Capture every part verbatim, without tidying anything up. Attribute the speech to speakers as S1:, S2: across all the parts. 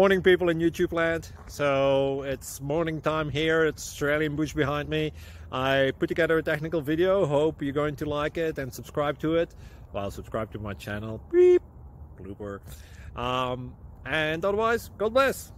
S1: Morning, people in YouTube land. So it's morning time here. It's Australian bush behind me. I put together a technical video. Hope you're going to like it and subscribe to it. Well, subscribe to my channel. Beep. Blooper. Um, and otherwise, God bless.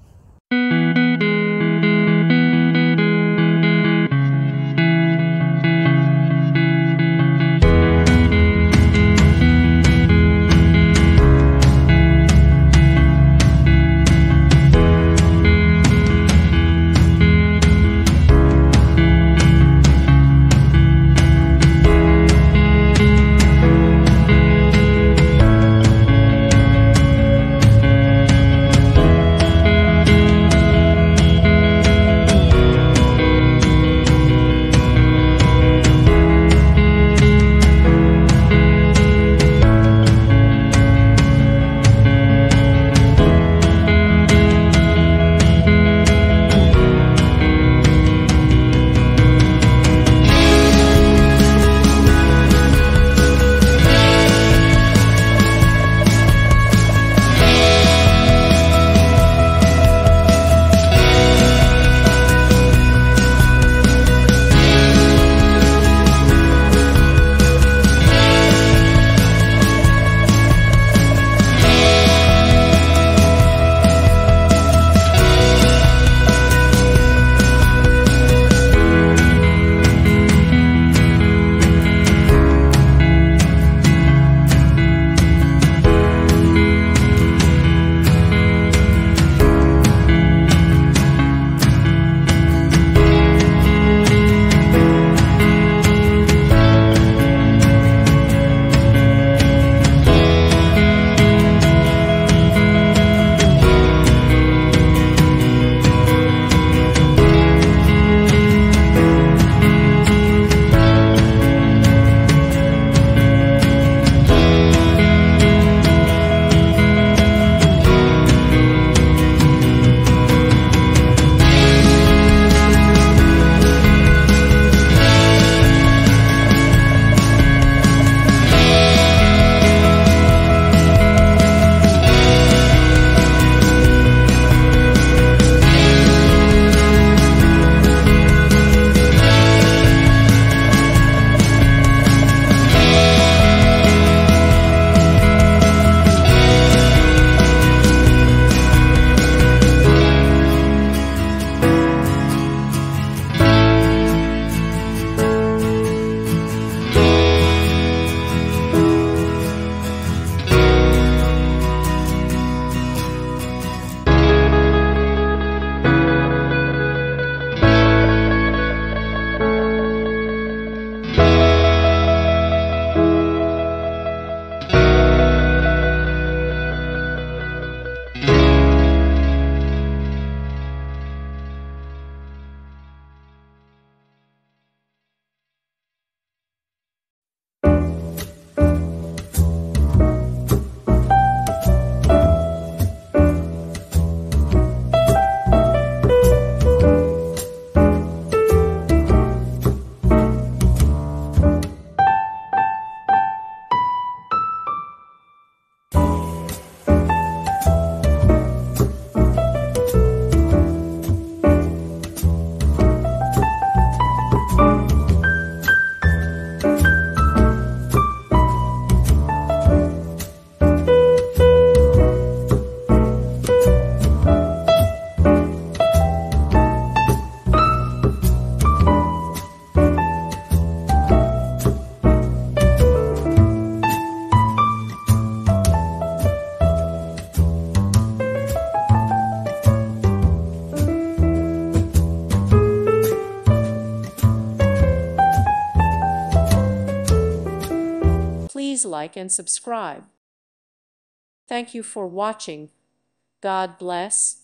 S2: Please like and subscribe. Thank you for watching. God bless.